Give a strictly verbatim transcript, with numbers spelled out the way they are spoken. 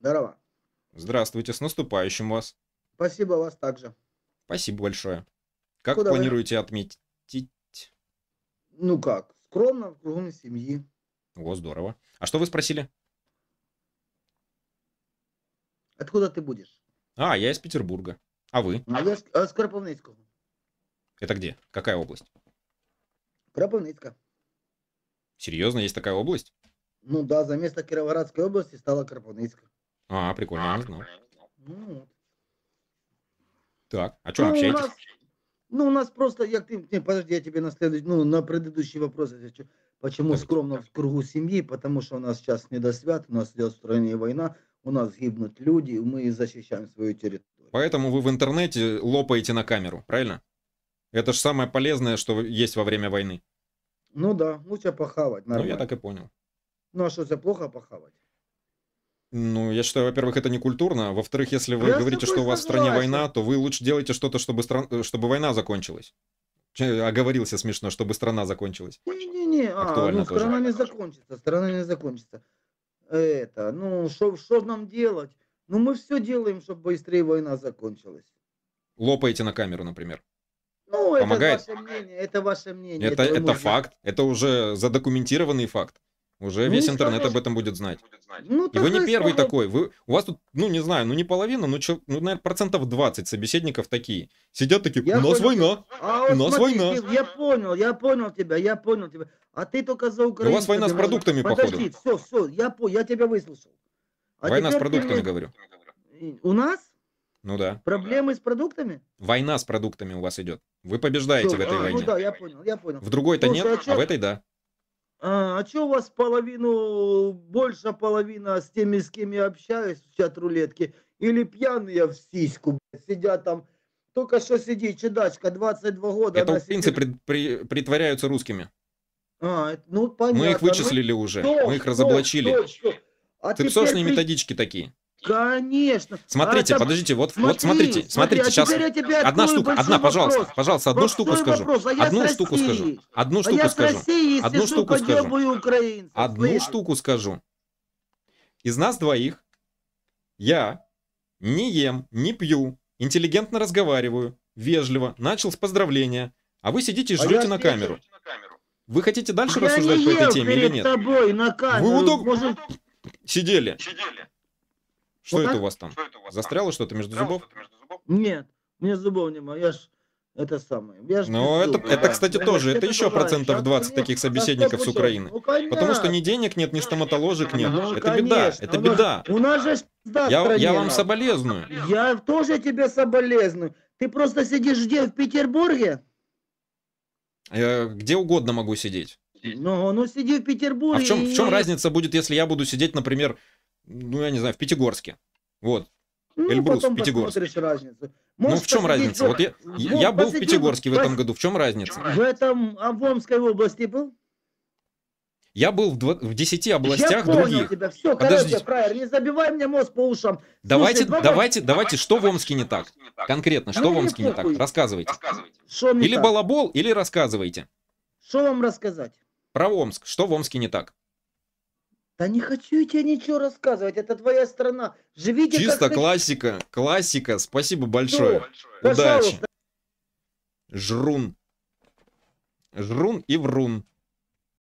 Здорово. Здравствуйте, с наступающим вас. Спасибо, вас также. Спасибо большое. Как Куда вы? планируете отметить? Ну как, скромно, в кругу семьи. О, здорово. А что вы спросили? Откуда ты будешь? А, я из Петербурга. А вы? А я с, а, с Кропивницкого. Это где? Какая область? Кропивницка. Серьезно, есть такая область? Ну да, за место Кировоградской области стала Кропивницка. А, прикольно, я не знал. Ну, вот. Так, о чем Ну, у общаетесь? нас, ну, у нас просто, як ты, не, подожди, я тебе на следующий, ну, на предыдущий вопрос отвечу. Почему Давайте. скромно в кругу семьи? Потому что у нас сейчас не до свят, у нас идет в стране война, у нас гибнут люди, и мы защищаем свою территорию. Поэтому вы в интернете лопаете на камеру, правильно? Это же самое полезное, что есть во время войны. Ну да, лучше похавать, Ну, нормально. я так и понял. Ну, а что, это плохо похавать? Ну, я считаю, во-первых, это не культурно. Во-вторых, если вы Я с говорите, тобой что у вас в стране согласен. война, то вы лучше делайте что-то, чтобы, стран... чтобы война закончилась. Че, оговорился смешно, чтобы страна закончилась. Не-не-не, а, Актуально ну тоже. страна не закончится, страна не закончится. Это, ну, что нам делать? Ну, мы все делаем, чтобы быстрее война закончилась. Лопаете на камеру, например. Ну, это Помогает? ваше мнение, это ваше мнение. Это, вы это можете- факт. Это уже задокументированный факт. Уже Ну, весь и интернет что? об этом будет знать. Ну, И вы не так и первый скажи. такой. Вы, у вас тут, ну, не знаю, ну, не половина, ну, чё, ну, наверное, процентов двадцать собеседников такие. Сидят такие, Я у нас понял. война. А У вот нас смотри, война. ты- я понял, я понял тебя, я понял тебя. А ты только за Украину. У вас война с говоришь. продуктами, Подожди, походу. все, все, я, по- я тебя выслушал. А Война с теперь ты продуктами, мне- говорю. У нас Ну да. проблемы с продуктами? Война с продуктами у вас идет. Вы побеждаете Всё, в этой а, войне. Ну да, я понял, я понял. В другой-то Слушай, нет, а чё- а в этой да. А, а что у вас половину, больше половина с теми, с кем я общаюсь в чат-рулетке, или пьяные в сиську, блядь, сидят там, только что сидит чудачка, двадцать два года, Это она украинцы сидит. пред- при- притворяются русскими. А, это- ну понятно. Мы их ну, вычислили уже, что, мы их что, разоблачили. что, что? А Цепсошные теперь при- методички такие. Конечно. Смотрите, А это- подождите, вот, Смотри, вот смотрите, смотри, смотрите, а сейчас теперь я тебе одна открою штука, большой одна, пожалуйста, вопрос. пожалуйста, одну Большой штуку скажу, вопрос, а я одну с штуку России. скажу, одну А штуку я с скажу, России одну сижу, штуку скажу, подъебываю украинцев. одну слышишь? штуку скажу. Из нас двоих я не ем, не пью, интеллигентно разговариваю, вежливо, начал с поздравления, а вы сидите и А жрете я на слышал. камеру. Вы хотите дальше Я рассуждать не по этой ел теме или перед нет? тобой на камеру. Вы удоб- Может, Сидели. Что Вот это так? у вас там? Застряло что-то между зубов? нет, мне зубов нема, я ж это самое. Я ж Ну, без это, зубов, это, да. кстати, Я тоже. ж Это это еще бывает. процентов Да, двадцать конечно, таких да, собеседников с сто Украины. процентов. Ну, Потому что ни понятно. денег нет, ни стоматоложек нет. Ну, Это беда, конечно. это У нас- беда. У нас же пизда в Я, стране, я вам нахуй. соболезную. Я тоже тебе соболезную. Ты просто сидишь где, в Петербурге? Э, Где угодно могу сидеть. Ну, ну сиди в Петербурге. А в чем, в и- чем разница будет, если я буду сидеть, например, ну, я не знаю, в Пятигорске? Вот. Ну, Эльбрус, потом Пятигорск. посмотришь разницу. Ну, Можешь в чем посидеть разница? в- Вот я, вот я был в посиди Пятигорске в этом пос- году. В чем разница? В этом, а в Омской области был? Я был в, дво- в десяти Я областях понял других. тебя. Все, Подождите. короче, фраер, не забивай мне мозг по ушам. Давайте, Слушай, давай- давайте, давайте, что в Омске не так? Конкретно, что Ну, в мне Омске не так? похуй. Рассказывайте. Что не Или так? балабол, или рассказывайте. Что вам рассказать? Про Омск. Что в Омске не так? Да не хочу я тебе ничего рассказывать. Это твоя страна. Живите Чисто как классика. Классика. Спасибо большое. Пожалуйста. Удачи. Жрун. Жрун и врун.